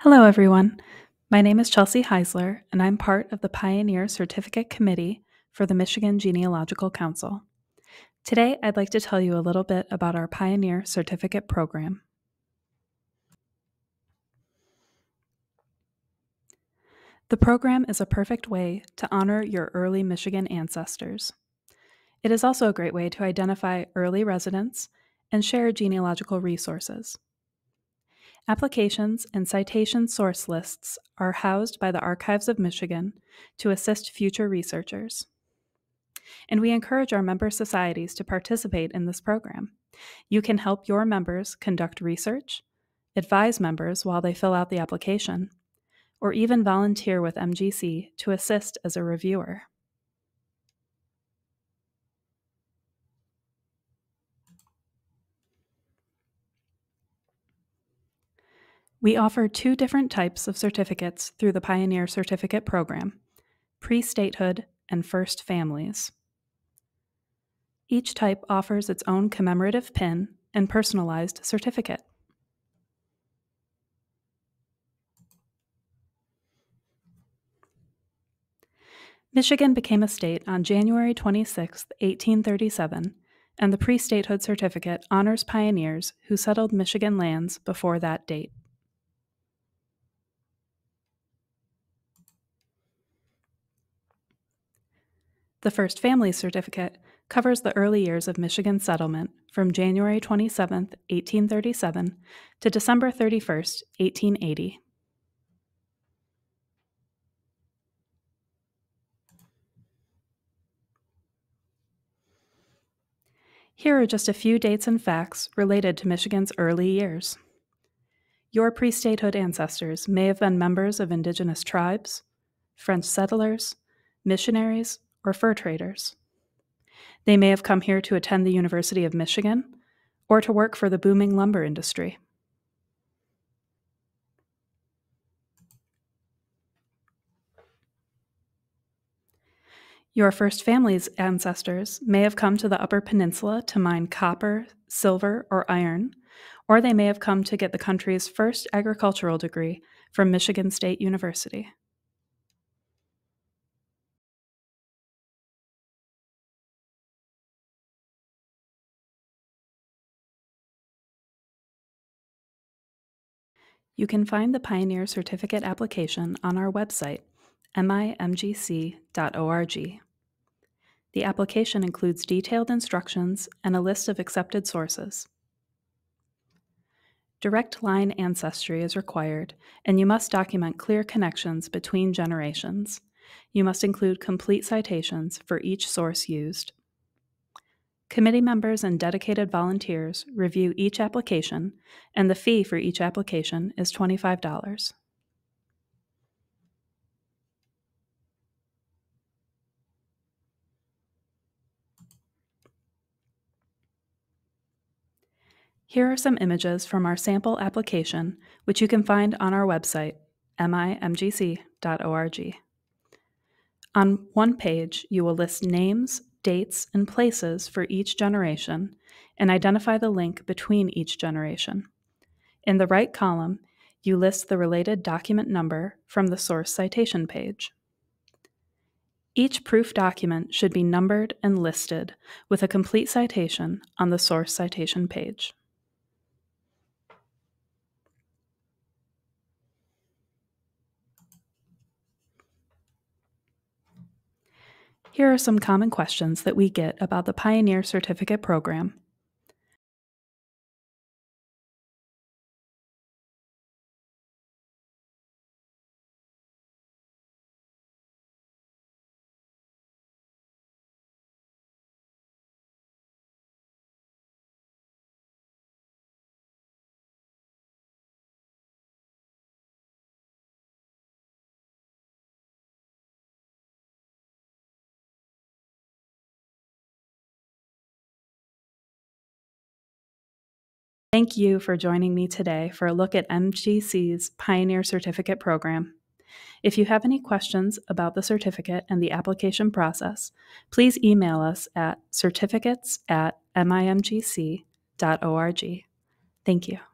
Hello, everyone. My name is Chelsea Heisler, and I'm part of the Pioneer Certificate Committee for the Michigan Genealogical Council. Today, I'd like to tell you a little bit about our Pioneer Certificate Program. The program is a perfect way to honor your early Michigan ancestors. It is also a great way to identify early residents and share genealogical resources. Applications and citation source lists are housed by the Archives of Michigan to assist future researchers. And we encourage our member societies to participate in this program. You can help your members conduct research, advise members while they fill out the application, or even volunteer with MGC to assist as a reviewer. We offer two different types of certificates through the Pioneer Certificate Program: pre-statehood and first families. Each type offers its own commemorative pin and personalized certificate. Michigan became a state on January 26, 1837, and the pre-statehood certificate honors pioneers who settled Michigan lands before that date. The First Family Certificate covers the early years of Michigan settlement from January 27, 1837 to December 31, 1880. Here are just a few dates and facts related to Michigan's early years. Your pre-statehood ancestors may have been members of indigenous tribes, French settlers, missionaries, or fur traders. They may have come here to attend the University of Michigan or to work for the booming lumber industry. Your first family's ancestors may have come to the Upper Peninsula to mine copper, silver, or iron, or they may have come to get the country's first agricultural degree from Michigan State University. You can find the Pioneer Certificate application on our website, mimgc.org. The application includes detailed instructions and a list of accepted sources. Direct line ancestry is required, and you must document clear connections between generations. You must include complete citations for each source used. Committee members and dedicated volunteers review each application, and the fee for each application is $25. Here are some images from our sample application, which you can find on our website, mimgc.org. On one page, you will list names, dates, and places for each generation and identify the link between each generation. In the right column, you list the related document number from the source citation page. Each proof document should be numbered and listed with a complete citation on the source citation page. Here are some common questions that we get about the Pioneer Certificate Program. Thank you for joining me today for a look at MGC's Pioneer Certificate Program. If you have any questions about the certificate and the application process, please email us at certificates@mimgc.org. Thank you.